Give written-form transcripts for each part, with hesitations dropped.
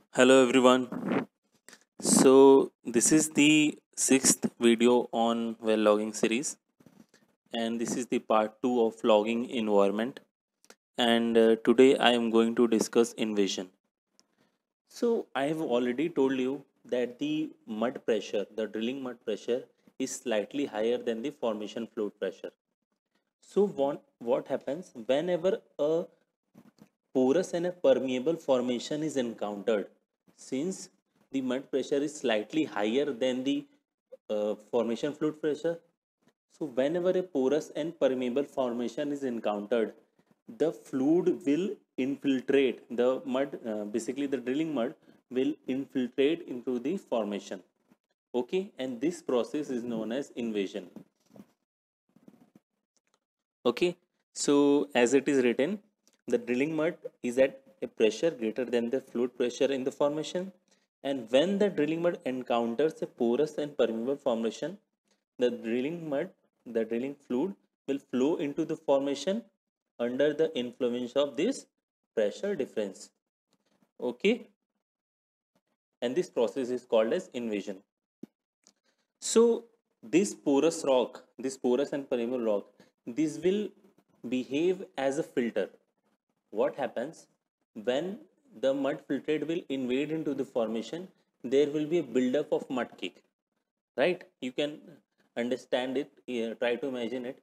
Hello everyone. So this is the sixth video on well logging series, and this is the part 2 of logging environment. And today I am going to discuss invasion. So I have already told you that the mud pressure, the drilling mud pressure, is slightly higher than the formation fluid pressure. So what happens whenever a porous and a permeable formation is encountered? Since the mud pressure is slightly higher than the formation fluid pressure, so whenever a porous and permeable formation is encountered, the fluid will infiltrate the mud, basically the drilling mud will infiltrate into the formation. Okay, and this process is known as invasion. Okay, so as it is written, the drilling mud is at a pressure greater than the fluid pressure in the formation, and when the drilling mud encounters a porous and permeable formation, the drilling mud, the drilling fluid will flow into the formation under the influence of this pressure difference. Okay, and this process is called as invasion. So this porous and permeable rock, this will behave as a filter. What happens when the mud filtrate will invade into the formation? There will be a buildup of mud cake, right? You can understand it. Try to imagine it.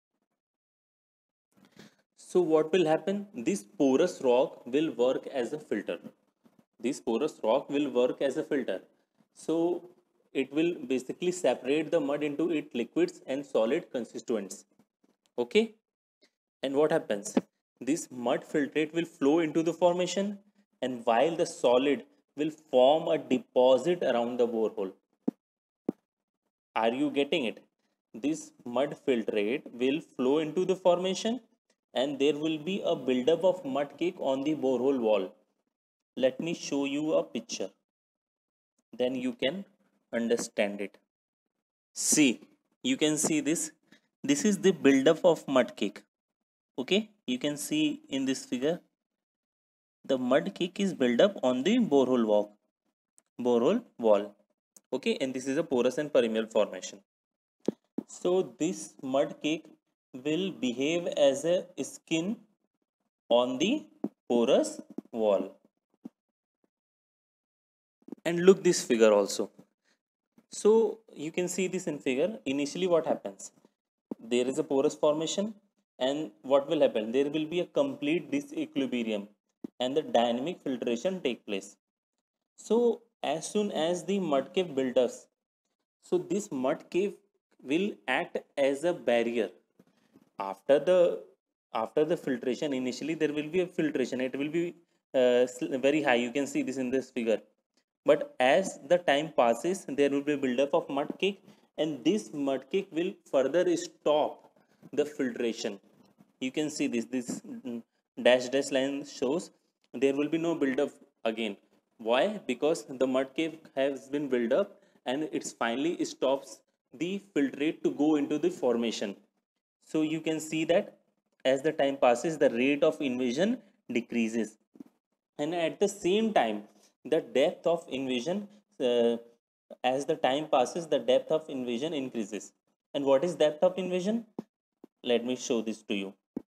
So what will happen? This porous rock will work as a filter. This porous rock will work as a filter. So it will basically separate the mud into its liquids and solid constituents. Okay. And what happens? This mud filtrate will flow into the formation, and while the solid will form a deposit around the borehole. Are you getting it? This mud filtrate will flow into the formation, and there will be a buildup of mud cake on the borehole wall. Let me show you a picture, then you can understand it. See, you can see this. This is the buildup of mud cake. Okay, you can see in this figure the mud cake is built up on the borehole wall. Okay, and this is a porous and permeable formation. So this mud cake will behave as a skin on the porous wall. And look this figure also. So you can see this in figure. Initially what happens? There is a porous formation, and what will happen? There will be a complete disequilibrium and the dynamic filtration take place. So as soon as the mud cave builds up, so this mud cave will act as a barrier. After the filtration, initially there will be a filtration. It will be very high. You can see this in this figure. But as the time passes, there will be a buildup of mud cake, and this mud cake will further stop the filtration. You can see this dash line shows there will be no buildup again. Why? Because the mud cave has been built up, and it's finally stops the filtrate to go into the formation. So you can see that as the time passes, the rate of invasion decreases, and at the same time the depth of invasion, uh, as the time passes, the depth of invasion increases. And what is depth of invasion? Let me show this to you.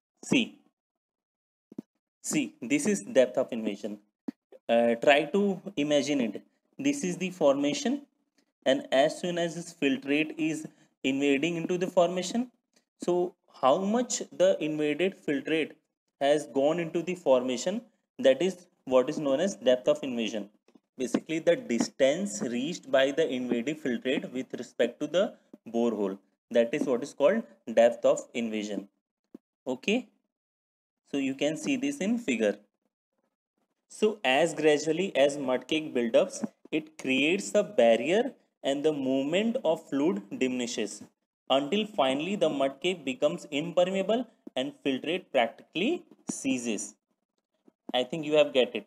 See see this is depth of invasion. Try to imagine it. This is the formation, and as soon as this filtrate is invading into the formation, so how much the invaded filtrate has gone into the formation, that is what is known as depth of invasion. Basically the distance reached by the invading filtrate with respect to the borehole, that is what is called depth of invasion. Okay, so you can see this in figure. So as gradually as mud cake buildups, it creates a barrier, and the movement of fluid diminishes until finally the mud cake becomes impermeable and filtrate practically ceases. I think you have get it.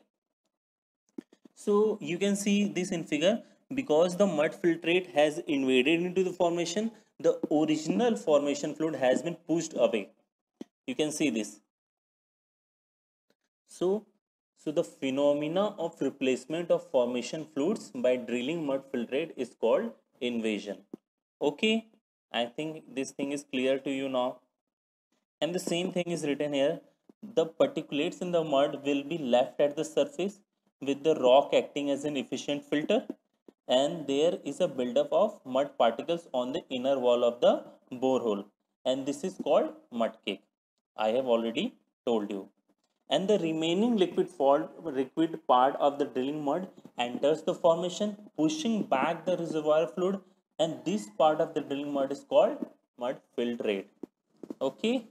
So you can see this in figure. Because the mud filtrate has invaded into the formation, the original formation fluid has been pushed away. You can see this. So So the phenomena of replacement of formation fluids by drilling mud filtrate is called invasion. Okay, I think this thing is clear to you now. And the same thing is written here. The particulates in the mud will be left at the surface with the rock acting as an efficient filter, and there is a buildup of mud particles on the inner wall of the borehole, and this is called mud cake. I have already told you. And the remaining liquid part of the drilling mud enters the formation, pushing back the reservoir fluid, and this part of the drilling mud is called mud filtrate. Okay,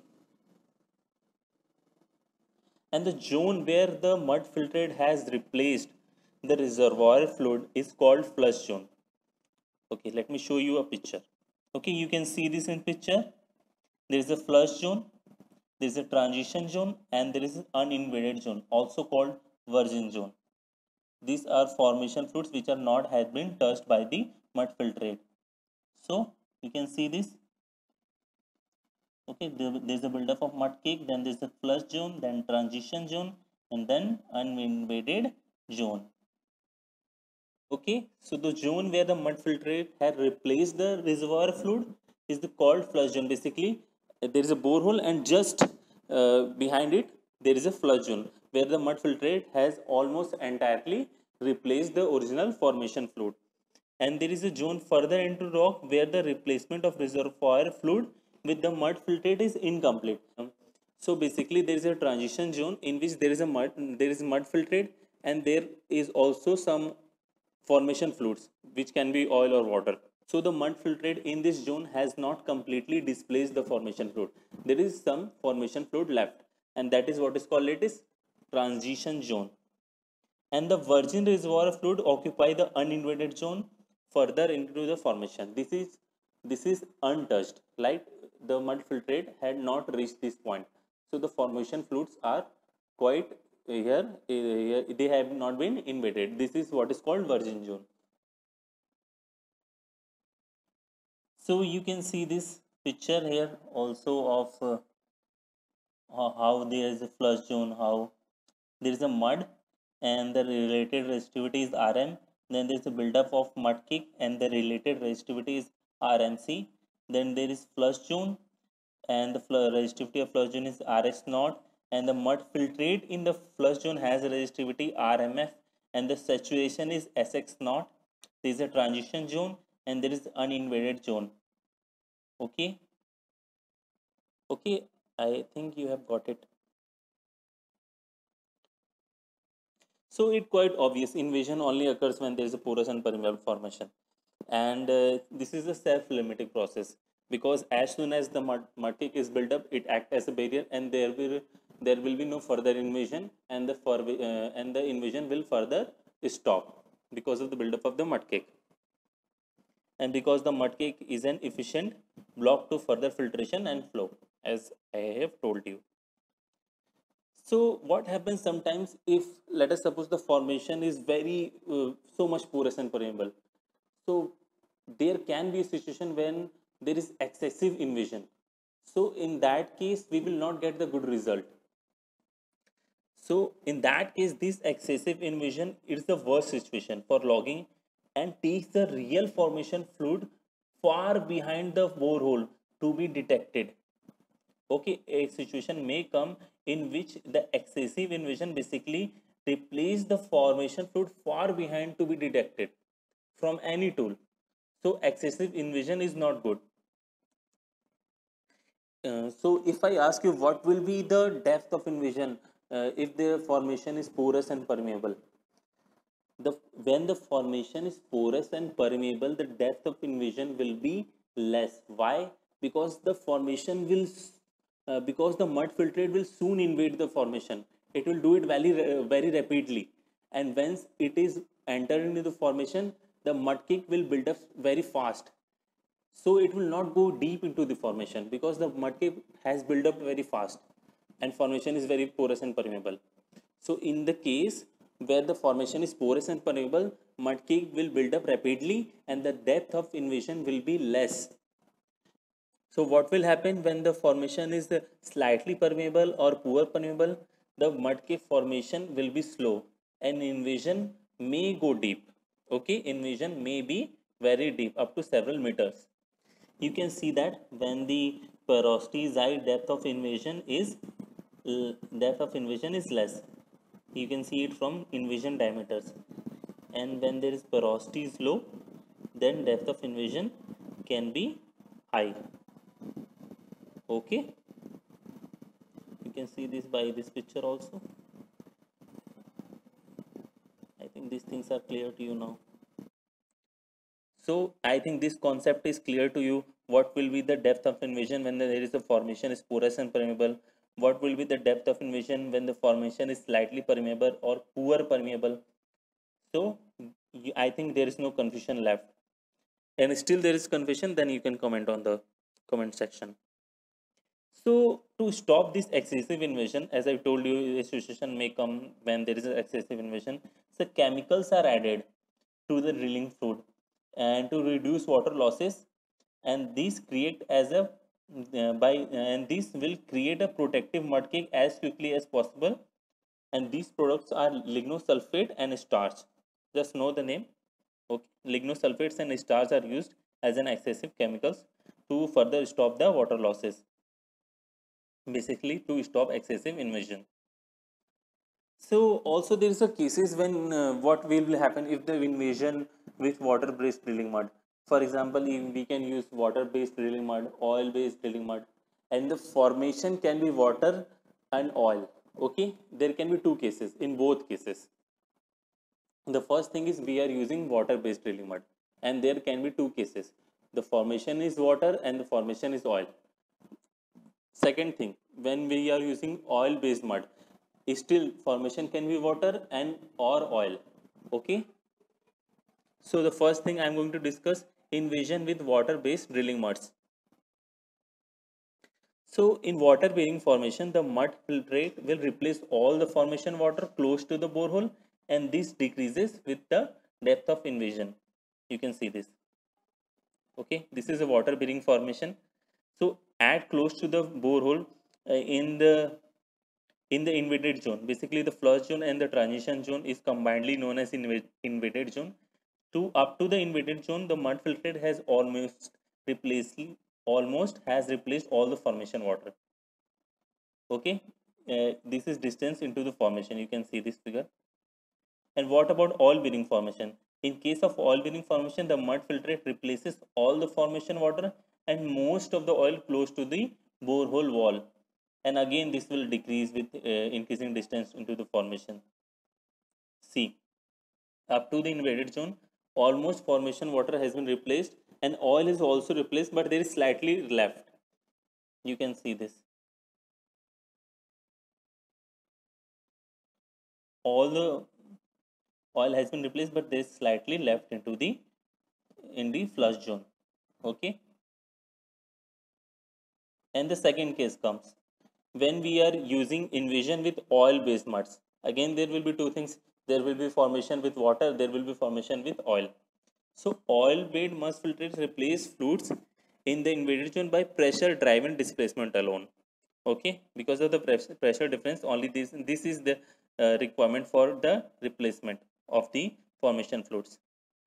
and the zone where the mud filtrate has replaced the reservoir fluid is called flush zone. Okay, let me show you a picture. Okay, you can see this in picture. There is a flush zone, there is a transition zone, and there is an uninvaded zone, also called virgin zone. These are formation fluids which are not had been touched by the mud filtrate. So you can see this. Okay, there's a buildup of mud cake, then there's a flush zone, then transition zone, and then uninvaded zone. Okay, so the zone where the mud filtrate had replaced the reservoir fluid is the called flush zone. Basically, there is a borehole, and just behind it there is a flush zone where the mud filtrate has almost entirely replaced the original formation fluid. And there is a zone further into rock where the replacement of reservoir fluid with the mud filtrate is incomplete. So basically, there is a transition zone in which there is mud filtrate, and there is also some formation fluids which can be oil or water. So the mud filtrate in this zone has not completely displaced the formation fluid. There is some formation fluid left, and that is what is called it is transition zone. And the virgin reservoir fluid occupy the uninvaded zone further into the formation. This is untouched, like the mud filtrate had not reached this point. So the formation fluids are quite here, they have not been invaded. This is what is called virgin zone. So you can see this picture here also of how there is a flush zone, how there is a mud and the related resistivity is Rm. Then there is a buildup of mud cake and the related resistivity is Rmc. Then there is flush zone and the resistivity of flush zone is Rs naught, and the mud filtrate in the flush zone has a resistivity Rmf, and the saturation is Sx naught. There is a transition zone and there is uninvaded zone. Okay, okay, I think you have got it. So it quite obvious invasion only occurs when there is a porous and permeable formation, and this is a self-limiting process, because as soon as the mud cake is built up, it acts as a barrier, and there will be no further invasion, and the invasion will further stop because of the buildup of the mud cake, and because the mud cake is an efficient block to further filtration and flow, as I have told you. So what happens sometimes if, let us suppose, the formation is very so much porous and permeable. So there can be a situation when there is excessive invasion. So in that case, we will not get the good result. So in that case, this excessive invasion is the worst situation for logging and takes the real formation fluid far behind the borehole to be detected. Okay, a situation may come in which the excessive invasion basically replace the formation fluid far behind to be detected from any tool. So excessive invasion is not good. So if I ask you what will be the depth of invasion if the formation is porous and permeable, the when the formation is porous and permeable, the depth of invasion will be less. Why? Because the formation will because the mud filtrate will soon invade the formation. It will do it very rapidly, and once it is entered into the formation, the mud cake will build up very fast. So it will not go deep into the formation because the mud cake has built up very fast, and formation is very porous and permeable. So in the case where the formation is porous and permeable, mud cake will build up rapidly and the depth of invasion will be less. So what will happen when the formation is slightly permeable or poor permeable? the mud cave formation will be slow and invasion may go deep. Okay, invasion may be very deep, up to several meters. You can see that when the porosity is high, depth of invasion is less. You can see it from invasion diameters. And when there is porosity is low, then depth of invasion can be high. Okay, you can see this by this picture also. I think these things are clear to you now. So I think this concept is clear to you. What will be the depth of invasion when there is a formation is porous and permeable? What will be the depth of invasion when the formation is slightly permeable or poor permeable? So I think there is no confusion left. And still there is confusion, then you can comment on the comment section. So to stop this excessive invasion, as I told you, a situation may come when there is an excessive invasion. So chemicals are added to the drilling fluid and to reduce water losses, and these create as a and this will create a protective mud cake as quickly as possible. And these products are lignosulfate and starch. Just know the name. Okay, lignosulfates and starch are used as an excessive chemicals to further stop the water losses, basically to stop excessive invasion. So also there is a cases when what will happen if the invasion with water based drilling mud. For example, if we can use water based drilling mud, oil based drilling mud, and the formation can be water and oil. Okay, there can be two cases. In both cases, the first thing is we are using water based drilling mud, and there can be two cases. The formation is water and the formation is oil. Second thing, when we are using oil based mud, still formation can be water and or oil. Okay, so the first thing I'm going to discuss, invasion with water based drilling muds. So in water bearing formation, the mud filtrate will replace all the formation water close to the borehole, and this decreases with the depth of invasion. You can see this. Okay, this is a water bearing formation. So add close to the borehole in the invaded zone. Basically, the flush zone and the transition zone is combinedly known as invaded zone. To up to the invaded zone, the mud filtrate has replaced almost has replaced all the formation water. Okay, this is distance into the formation. You can see this figure. And what about oil bearing formation? In case of oil bearing formation, the mud filtrate replaces all the formation water and most of the oil close to the borehole wall. And again, this will decrease with increasing distance into the formation. See, up to the invaded zone, almost formation water has been replaced and oil is also replaced, but there is slightly left. You can see this. All the oil has been replaced, but there is slightly left into the in the flush zone. Okay, and the second case comes when we are using invasion with oil based muds. Again, there will be two things. There will be formation with water, there will be formation with oil. So oil based mud filters replace fluids in the invaded zone by pressure driven displacement alone. Okay, because of the pressure difference only, this is the requirement for the replacement of the formation fluids.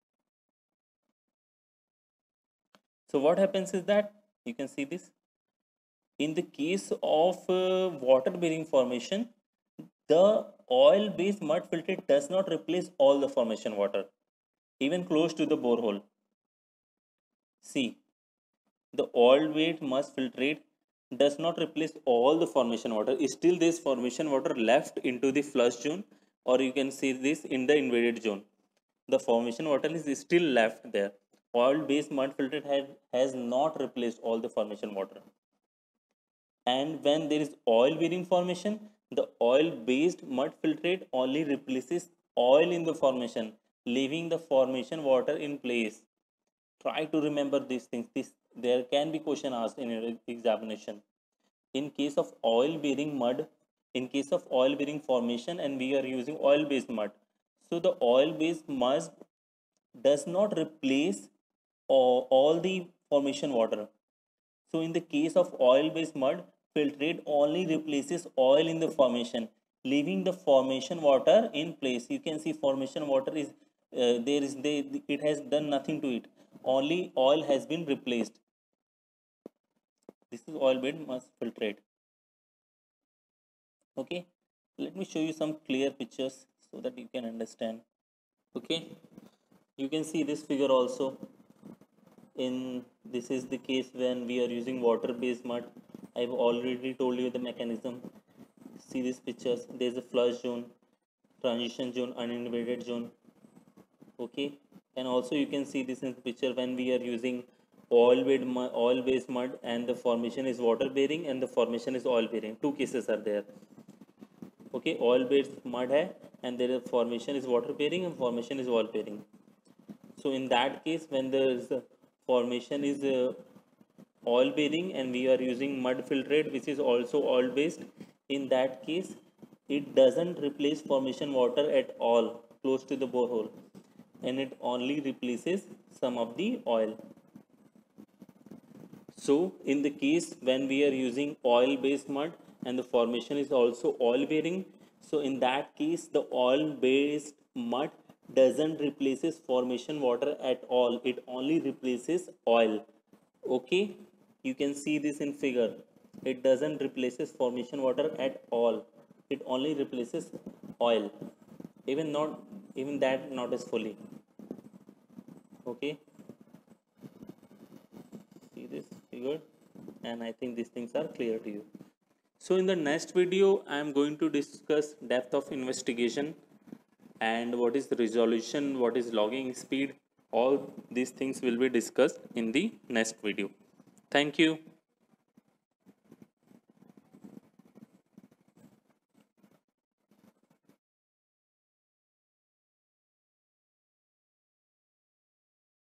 So what happens is that you can see this. In the case of water bearing formation, the oil based mud filtrate does not replace all the formation water, even close to the borehole. See, the oil based mud filtrate does not replace all the formation water. Still, this formation water left into the flush zone, or you can see this in the invaded zone. The formation water is still left there. Oil based mud filtrate has not replaced all the formation water. And when there is oil bearing formation, the oil based mud filtrate only replaces oil in the formation, leaving the formation water in place. Try to remember these things. There can be question asked in your examination. In case of oil bearing mud, in case of oil bearing formation, and we are using oil based mud, so the oil based mud does not replace all the formation water. So in the case of oil based mud, filtrate only replaces oil in the formation, leaving the formation water in place. You can see formation water is it has done nothing to it, only oil has been replaced. This is oil bed must filtrate. Okay, let me show you some clear pictures so that you can understand. Okay, you can see this figure also. In this is the case when we are using water based mud. I've already told you the mechanism. See these pictures, there's a flush zone, transition zone, uninhibited zone. Okay, and also you can see this in the picture when we are using oil based mud and the formation is water bearing and the formation is oil bearing. Two cases are there. Okay, oil based mud hai and there is formation is water bearing and formation is oil bearing. So in that case, when the formation is oil bearing and we are using mud filtrate which is also oil based, in that case it doesn't replace formation water at all close to the borehole, and it only replaces some of the oil. So in the case when we are using oil based mud and the formation is also oil bearing, so in that case the oil based mud doesn't replaces formation water at all, it only replaces oil. Okay, you can see this in figure, it doesn't replaces formation water at all, it only replaces oil, even not even that not as fully. Okay, see this figure, and I think these things are clear to you. So in the next video I am going to discuss depth of investigation and what is the resolution, what is logging speed. All these things will be discussed in the next video. Thank you.